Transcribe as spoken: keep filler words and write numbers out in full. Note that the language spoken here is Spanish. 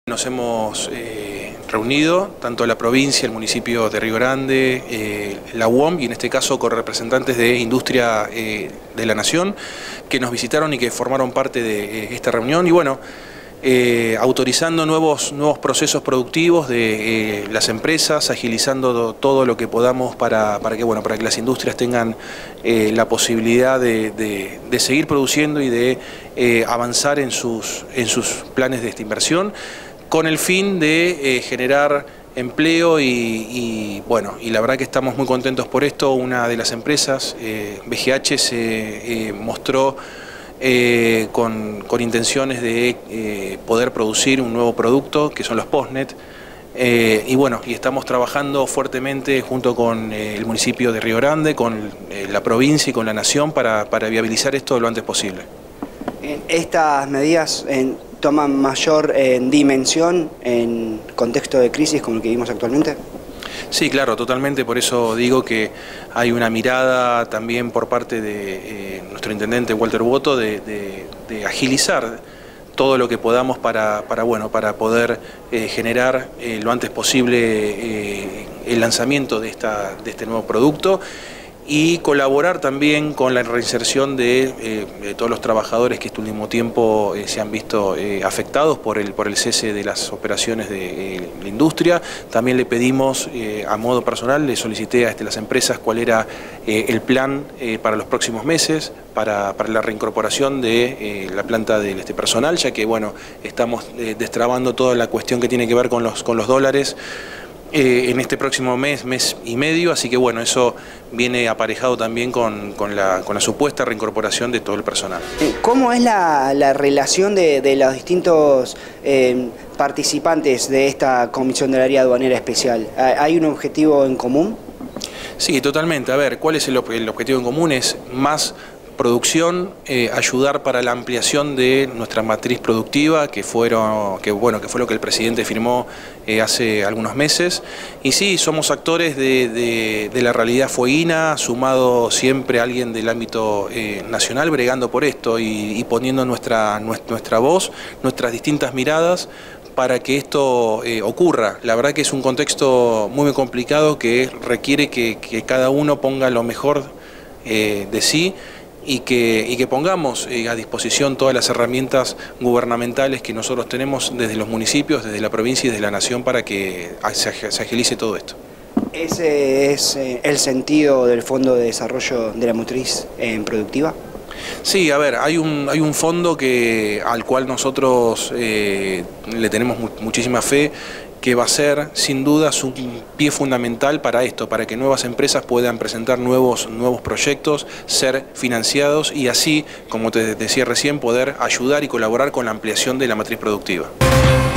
Nos hemos eh, reunido, tanto la provincia, el municipio de Río Grande, eh, la U O M y en este caso con representantes de Industria eh, de la Nación, que nos visitaron y que formaron parte de eh, esta reunión y bueno, eh, autorizando nuevos, nuevos procesos productivos de eh, las empresas, agilizando todo lo que podamos para, para, que, bueno, para que las industrias tengan eh, la posibilidad de, de, de seguir produciendo y de eh, avanzar en sus, en sus planes de esta inversión, con el fin de eh, generar empleo y, y bueno, y la verdad que estamos muy contentos por esto. Una de las empresas, eh, B G H, se eh, mostró eh, con, con intenciones de eh, poder producir un nuevo producto, que son los Postnet, eh, y bueno, y estamos trabajando fuertemente junto con eh, el municipio de Río Grande, con eh, la provincia y con la Nación para, para viabilizar esto lo antes posible. Estas medidas en toman mayor eh, dimensión en contexto de crisis como el que vivimos actualmente? Sí, claro, totalmente, por eso digo que hay una mirada también por parte de eh, nuestro intendente Walter Boto de, de, de agilizar todo lo que podamos para, para, bueno, para poder eh, generar eh, lo antes posible eh, el lanzamiento de, esta, de este nuevo producto y colaborar también con la reinserción de, eh, de todos los trabajadores que este último tiempo eh, se han visto eh, afectados por el, por el cese de las operaciones de eh, la industria. También le pedimos, eh, a modo personal, le solicité a este, las empresas cuál era eh, el plan eh, para los próximos meses, para, para la reincorporación de eh, la planta de este personal, ya que bueno, estamos eh, destrabando toda la cuestión que tiene que ver con los, con los dólares, Eh, en este próximo mes, mes y medio, así que bueno, eso viene aparejado también con, con, la, con la supuesta reincorporación de todo el personal. ¿Cómo es la, la relación de, de los distintos eh, participantes de esta Comisión del Área Aduanera Especial? ¿Hay un objetivo en común? Sí, totalmente. A ver, ¿cuál es el, el objetivo en común? Es más producción, eh, ayudar para la ampliación de nuestra matriz productiva, que, fueron, que, bueno, que fue lo que el presidente firmó eh, hace algunos meses. Y sí, somos actores de, de, de la realidad fueguina, sumado siempre a alguien del ámbito eh, nacional, bregando por esto y, y poniendo nuestra, nuestra voz, nuestras distintas miradas, para que esto eh, ocurra. La verdad que es un contexto muy, muy complicado que requiere que, que cada uno ponga lo mejor eh, de sí, y que, y que pongamos eh, a disposición todas las herramientas gubernamentales que nosotros tenemos desde los municipios, desde la provincia y desde la nación para que se, se agilice todo esto. ¿Ese es eh, el sentido del Fondo de Desarrollo de la Matriz eh, Productiva? Sí, a ver, hay un, hay un fondo que, al cual nosotros eh, le tenemos mu muchísima fe, que va a ser sin dudas un pie fundamental para esto, para que nuevas empresas puedan presentar nuevos, nuevos proyectos, ser financiados y así, como te decía recién, poder ayudar y colaborar con la ampliación de la matriz productiva.